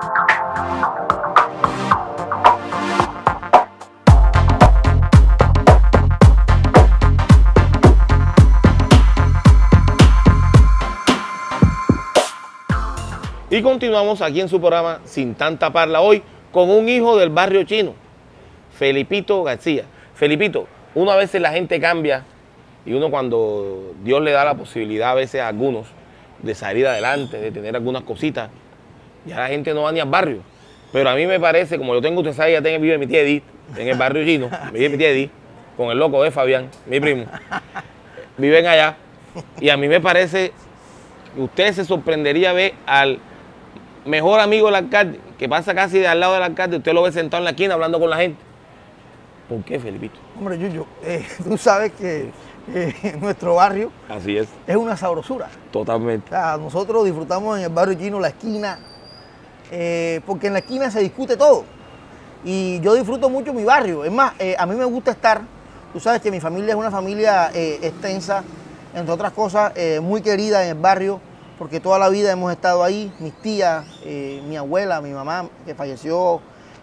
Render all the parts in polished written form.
Y continuamos aquí en su programa Sin Tanta Parla, hoy con un hijo del barrio chino, Felipito García. Felipito, una vez la gente cambia y uno, cuando Dios le da la posibilidad a veces a algunos de salir adelante, de tener algunas cositas, ya la gente no va ni al barrio. Pero a mí me parece, como yo tengo, usted sabe, ya vive mi tía Edith en el barrio chino, vive mi tía Edith con el loco de Fabián, mi primo, viven allá, y a mí me parece que usted se sorprendería ver al mejor amigo del alcalde, que pasa casi de al lado del alcalde, usted lo ve sentado en la esquina hablando con la gente. ¿Por qué, Felipito? Hombre, Yuyo, tú sabes que nuestro barrio Así es una sabrosura. totalmente. O sea, nosotros disfrutamos en el barrio chino la esquina, porque en la esquina se discute todo. Y yo disfruto mucho mi barrio. Es más, a mí me gusta estar, tú sabes que mi familia es una familia extensa, entre otras cosas, muy querida en el barrio, porque toda la vida hemos estado ahí, mis tías, mi abuela, mi mamá, que falleció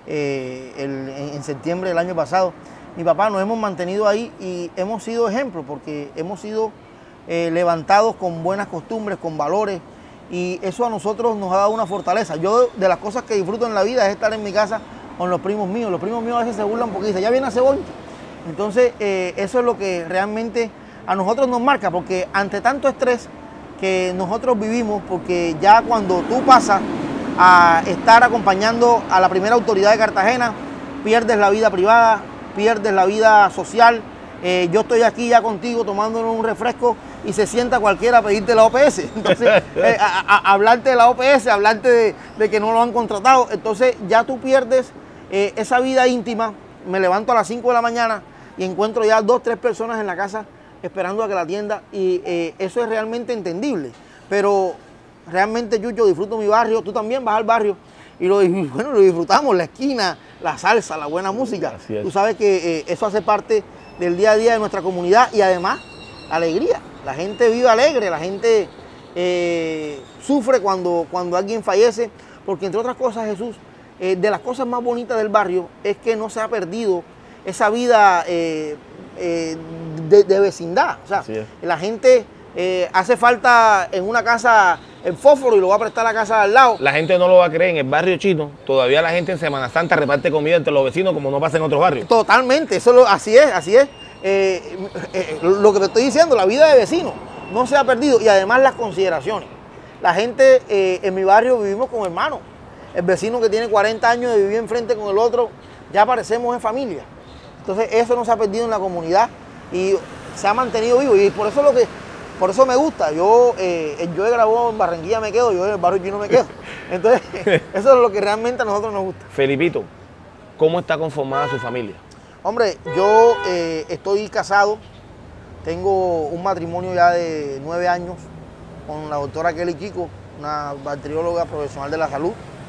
en septiembre del año pasado, mi papá, nos hemos mantenido ahí y hemos sido ejemplos, porque hemos sido levantados con buenas costumbres, con valores, y eso a nosotros nos ha dado una fortaleza. Yo, de las cosas que disfruto en la vida, es estar en mi casa con los primos míos. Los primos míos a veces se burlan porque dicen, ya viene a Cebolla. Entonces, eso es lo que realmente a nosotros nos marca, porque ante tanto estrés que nosotros vivimos, porque ya cuando tú pasas a estar acompañando a la primera autoridad de Cartagena, pierdes la vida privada, pierdes la vida social. Yo estoy aquí ya contigo tomándonos un refresco y se sienta cualquiera a pedirte la OPS. Entonces, hablarte de la OPS, hablarte de que no lo han contratado. Entonces, ya tú pierdes esa vida íntima. Me levanto a las 5 de la mañana y encuentro ya 2 o 3 personas en la casa esperando a que la atienda, y eso es realmente entendible. Pero realmente, Yuyo, disfruto mi barrio, tú también vas al barrio y lo disfrutamos, la esquina, la salsa, la buena música. Tú sabes que eso hace parte del día a día de nuestra comunidad, y además alegría. La gente vive alegre, la gente sufre cuando alguien fallece, porque entre otras cosas, Jesús, de las cosas más bonitas del barrio es que no se ha perdido esa vida de vecindad. O sea, la gente hace falta en una casa el fósforo y lo va a prestar a la casa de al lado. La gente no lo va a creer, en el barrio chino todavía la gente en Semana Santa reparte comida entre los vecinos como no pasa en otros barrios. Totalmente, así es, así es. Lo que te estoy diciendo, la vida de vecino no se ha perdido, y además las consideraciones. La gente en mi barrio vivimos como hermanos. El vecino que tiene 40 años de vivir enfrente con el otro, ya parecemos en familia. Entonces eso no se ha perdido en la comunidad y se ha mantenido vivo, y por eso me gusta. Yo he grabado en Barranquilla, me quedo, yo en el barrio chino me quedo. Entonces eso es lo que realmente a nosotros nos gusta. Felipito, ¿cómo está conformada su familia? Hombre, yo estoy casado, tengo un matrimonio ya de 9 años con la doctora Kelly Chico, una bacterióloga profesional de la salud,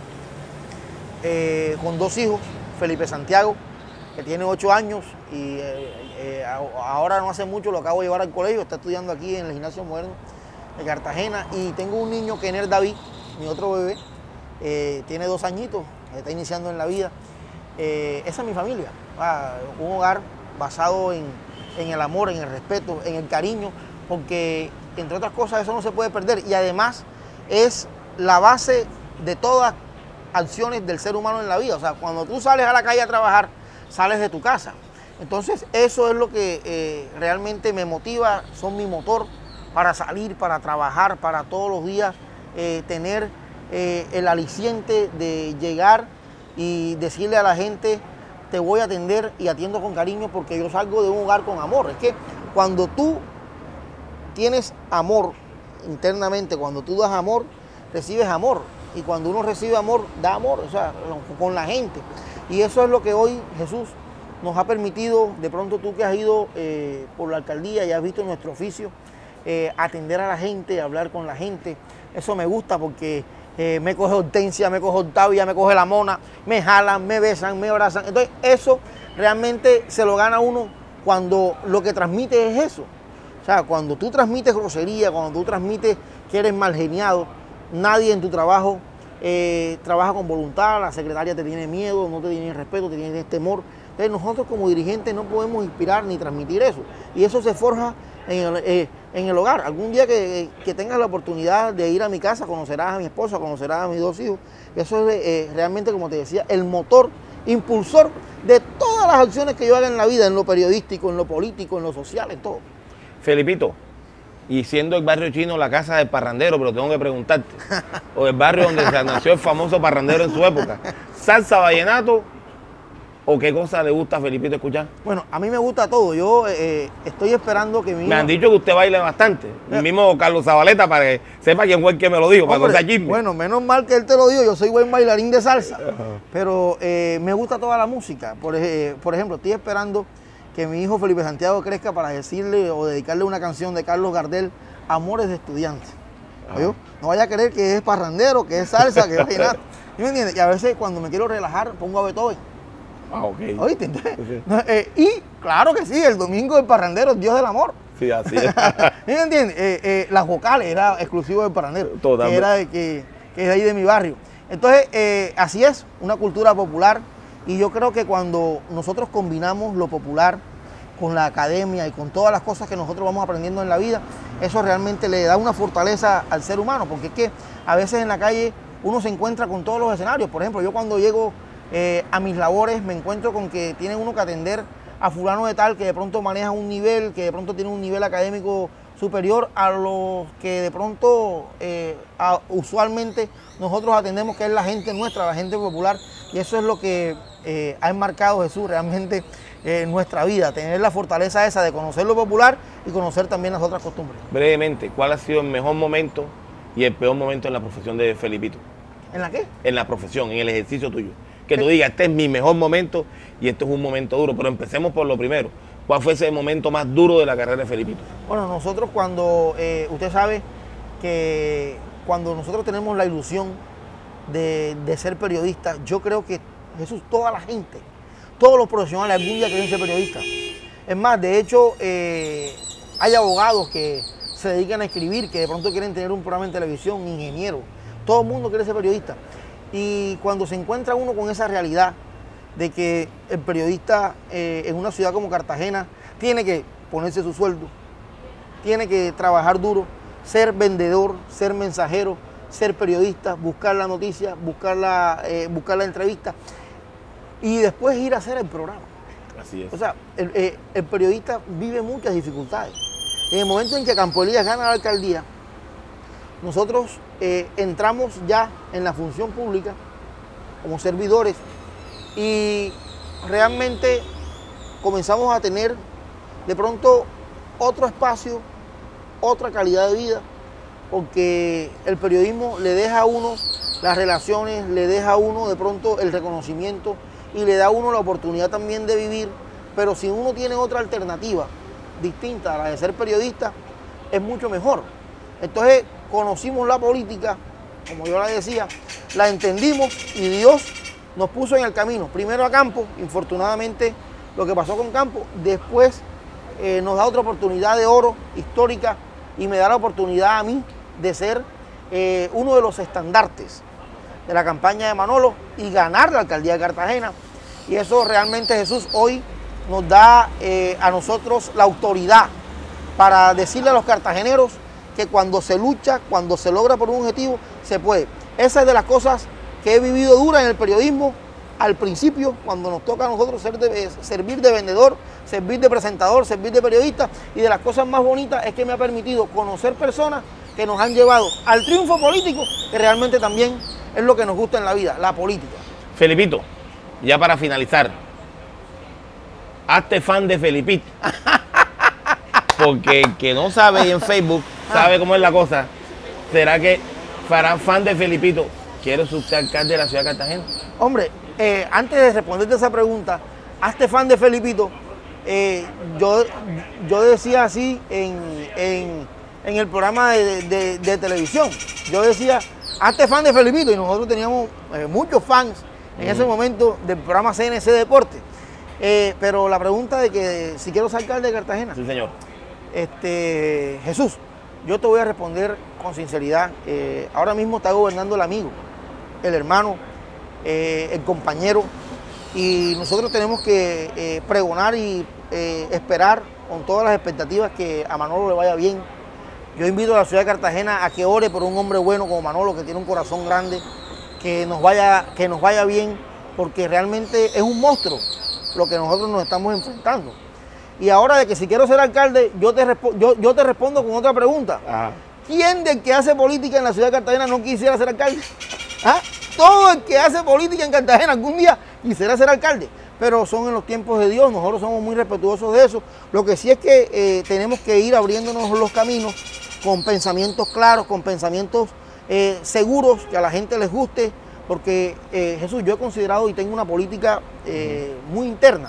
con 2 hijos, Felipe Santiago, que tiene 8 años, y ahora no hace mucho lo acabo de llevar al colegio, está estudiando aquí en el Gimnasio Moderno de Cartagena, y tengo un niño, Kenner David, mi otro bebé, tiene 2 añitos, está iniciando en la vida. Esa es mi familia, un hogar basado en el amor, en el respeto, en el cariño, porque entre otras cosas eso no se puede perder, y además es la base de todas acciones del ser humano en la vida. O sea, cuando tú sales a la calle a trabajar, sales de tu casa. Entonces eso es lo que realmente me motiva, son mi motor para salir, para trabajar, para todos los días tener el aliciente de llegar y decirle a la gente, te voy a atender y atiendo con cariño, porque yo salgo de un hogar con amor. Es que cuando tú tienes amor internamente, cuando tú das amor, recibes amor, y cuando uno recibe amor, da amor, o sea, con la gente. Y eso es lo que hoy, Jesús, nos ha permitido. De pronto tú que has ido por la alcaldía y has visto nuestro oficio, atender a la gente, hablar con la gente, eso me gusta, porque me coge Hortensia, me coge Octavia, me coge la Mona, me jalan, me besan, me abrazan. Entonces eso realmente se lo gana uno cuando lo que transmite es eso. O sea, cuando tú transmites grosería, cuando tú transmites que eres mal geniado, nadie en tu trabajo trabaja con voluntad, la secretaria te tiene miedo, no te tiene respeto, te tiene temor. Entonces nosotros como dirigentes no podemos inspirar ni transmitir eso. Y eso se forja en el hogar. Algún día que tengas la oportunidad de ir a mi casa, conocerás a mi esposa, conocerás a mis 2 hijos. Eso es realmente, como te decía, el motor impulsor de todas las acciones que yo haga en la vida, en lo periodístico, en lo político, en lo social, en todo. Felipito, y siendo el barrio chino la casa del parrandero, pero tengo que preguntarte, o el barrio donde se nació el famoso parrandero en su época, ¿salsa, vallenato o qué cosa le gusta a Felipito escuchar? Bueno, a mí me gusta todo. Yo estoy esperando que mi hijo... Me han dicho que usted baila bastante. El mismo Carlos Zabaleta, para que sepa quién fue el que me lo dijo, para que no sea chisme. Bueno, menos mal que él te lo dijo. Yo soy buen bailarín de salsa, pero me gusta toda la música. Por ejemplo, estoy esperando que mi hijo Felipe Santiago crezca para decirle o dedicarle una canción de Carlos Gardel, Amores de Estudiante. No vaya a creer que es parrandero, que es salsa, que es vallenato. ¿Sí me entiendes? Y a veces cuando me quiero relajar pongo a Beethoven. Ok. ¿Oíste? Y claro que sí, el domingo del parrandero es Dios del amor. Sí, así es. ¿Me entiendes? Las vocales era exclusivo del parrandero, Totalmente. que es de ahí de mi barrio. Entonces, así es, una cultura popular. Y yo creo que cuando nosotros combinamos lo popular con la academia y con todas las cosas que nosotros vamos aprendiendo en la vida, eso realmente le da una fortaleza al ser humano, porque es que a veces en la calle uno se encuentra con todos los escenarios. Por ejemplo, yo cuando llego a mis labores me encuentro con que tiene uno que atender a fulano de tal que de pronto maneja un nivel, que de pronto tiene un nivel académico superior a los que de pronto usualmente nosotros atendemos, que es la gente nuestra, la gente popular, y eso es lo que ha enmarcado Jesús realmente en nuestra vida, tener la fortaleza esa de conocer lo popular y conocer también las otras costumbres. Brevemente, ¿cuál ha sido el mejor momento y el peor momento en la profesión de Felipito? ¿En la qué? En la profesión, en el ejercicio tuyo. Que tú digas, este es mi mejor momento y esto es un momento duro, pero empecemos por lo primero. ¿Cuál fue ese momento más duro de la carrera de Felipito? Bueno, nosotros cuando, usted sabe que cuando nosotros tenemos la ilusión de ser periodistas, yo creo que Jesús, toda la gente, todos los profesionales algún día quieren ser periodistas. Es más, de hecho, hay abogados que se dedican a escribir, que de pronto quieren tener un programa en televisión, ingenieros. Todo el mundo quiere ser periodista. Y cuando se encuentra uno con esa realidad de que el periodista en una ciudad como Cartagena tiene que ponerse su sueldo, tiene que trabajar duro, ser vendedor, ser mensajero, ser periodista, buscar la noticia, buscar la entrevista y después ir a hacer el programa. Así es. O sea, el periodista vive muchas dificultades. En el momento en que Campo Elías gana la alcaldía, nosotros entramos ya en la función pública como servidores y realmente comenzamos a tener de pronto otro espacio, otra calidad de vida, porque el periodismo le deja a uno las relaciones, le deja a uno de pronto el reconocimiento y le da a uno la oportunidad también de vivir, pero si uno tiene otra alternativa distinta a la de ser periodista, es mucho mejor. Entonces conocimos la política, como yo la decía, la entendimos y Dios nos puso en el camino. Primero a Campo, infortunadamente lo que pasó con Campo, después nos da otra oportunidad de oro histórica y me da la oportunidad a mí de ser uno de los estandartes de la campaña de Manolo y ganar la alcaldía de Cartagena. Y eso realmente, Jesús, hoy nos da a nosotros la autoridad para decirle a los cartageneros que cuando se lucha, cuando se logra por un objetivo, se puede. Esa es de las cosas que he vivido dura en el periodismo al principio, cuando nos toca a nosotros servir de vendedor, servir de presentador, servir de periodista, y de las cosas más bonitas es que me ha permitido conocer personas que nos han llevado al triunfo político, que realmente también es lo que nos gusta en la vida, la política. Felipito, ya para finalizar, hazte fan de Felipito. Porque el que no sabe y en Facebook sabe cómo es la cosa. ¿Será que farán fan de Felipito? ¿Quiere ser usted alcalde de la ciudad de Cartagena? Hombre, antes de responderte esa pregunta, hazte fan de Felipito. Yo decía así en el programa de televisión. Yo decía, hazte fan de Felipito. Y nosotros teníamos muchos fans en ese momento del programa CNC Deporte. Pero la pregunta de que si quiero ser alcalde de Cartagena. Sí, señor. Jesús, yo te voy a responder con sinceridad. Ahora mismo está gobernando el amigo. el hermano, el compañero, y nosotros tenemos que pregonar y esperar con todas las expectativas que a Manolo le vaya bien. Yo invito a la ciudad de Cartagena a que ore por un hombre bueno como Manolo, que tiene un corazón grande, que nos vaya bien, porque realmente es un monstruo lo que nosotros nos estamos enfrentando. Y ahora de que si quiero ser alcalde, yo te respondo con otra pregunta. Ajá. ¿Quién del que hace política en la ciudad de Cartagena no quisiera ser alcalde? ¿Ah? Todo el que hace política en Cartagena algún día quisiera ser alcalde, pero son en los tiempos de Dios, nosotros somos muy respetuosos de eso. Lo que sí es que tenemos que ir abriéndonos los caminos con pensamientos claros, con pensamientos seguros, que a la gente les guste, porque Jesús, yo he considerado y tengo una política muy interna,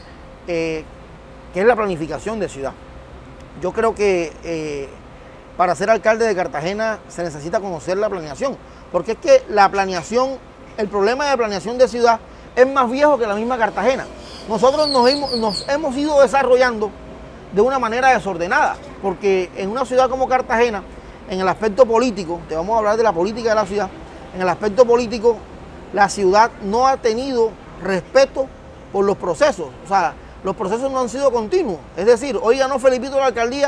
que es la planificación de ciudad. Yo creo que para ser alcalde de Cartagena se necesita conocer la planeación, porque es que la planeación, el problema de planeación de ciudad es más viejo que la misma Cartagena. Nosotros nos hemos ido desarrollando de una manera desordenada, porque en una ciudad como Cartagena, en el aspecto político, te vamos a hablar de la política de la ciudad, en el aspecto político, la ciudad no ha tenido respeto por los procesos, o sea, los procesos no han sido continuos. Es decir, hoy ganó Felipito la alcaldía,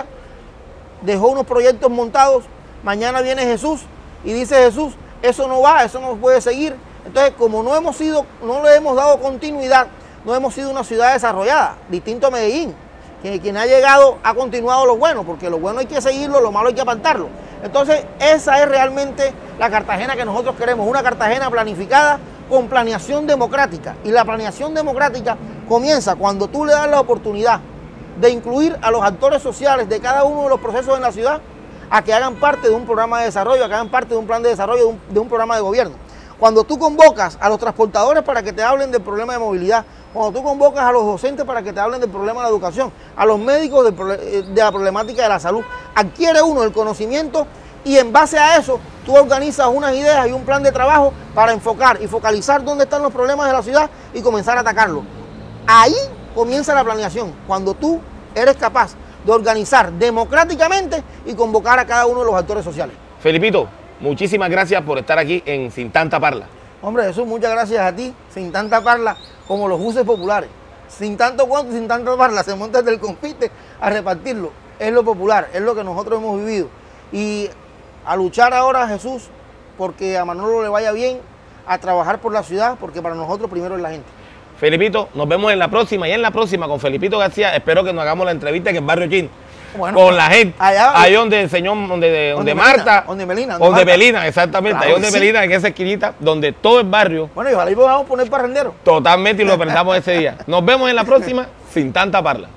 dejó unos proyectos montados, mañana viene Jesús y dice Jesús, eso no va, eso no puede seguir. Entonces, como no le hemos dado continuidad, no hemos sido una ciudad desarrollada, distinto a Medellín, que quien ha llegado ha continuado lo bueno, porque lo bueno hay que seguirlo, lo malo hay que apartarlo. Entonces, esa es realmente la Cartagena que nosotros queremos, una Cartagena planificada con planeación democrática. Y la planeación democrática comienza cuando tú le das la oportunidad de incluir a los actores sociales de cada uno de los procesos en la ciudad a que hagan parte de un programa de desarrollo, a que hagan parte de un plan de desarrollo, de un programa de gobierno. Cuando tú convocas a los transportadores para que te hablen del problema de movilidad, cuando tú convocas a los docentes para que te hablen del problema de la educación, a los médicos de la problemática de la salud, adquiere uno el conocimiento y en base a eso tú organizas unas ideas y un plan de trabajo para enfocar y focalizar dónde están los problemas de la ciudad y comenzar a atacarlos. Ahí comienza la planeación, cuando tú eres capaz de organizar democráticamente y convocar a cada uno de los actores sociales. Felipito, muchísimas gracias por estar aquí en Sin Tanta Parla. Hombre, Jesús, muchas gracias a ti. Sin tanta parla, como los buses populares. Sin tanto cuento, sin tanta parla, se monta desde el confite a repartirlo. Es lo popular, es lo que nosotros hemos vivido. Y a luchar ahora, Jesús, porque a Manolo le vaya bien, a trabajar por la ciudad, porque para nosotros primero es la gente. Felipito, nos vemos en la próxima, y en la próxima con Felipito García, espero que nos hagamos la entrevista en el barrio Chino. Bueno, con la gente, ahí donde el señor, donde Marta, donde Melina, donde Melina, exactamente, claro, ahí donde Melina, en esa esquinita, donde todo el barrio. Bueno, y ojalá y podamos poner parrandero. Totalmente, y lo prendamos ese día. Nos vemos en la próxima, Sin Tanta Parla.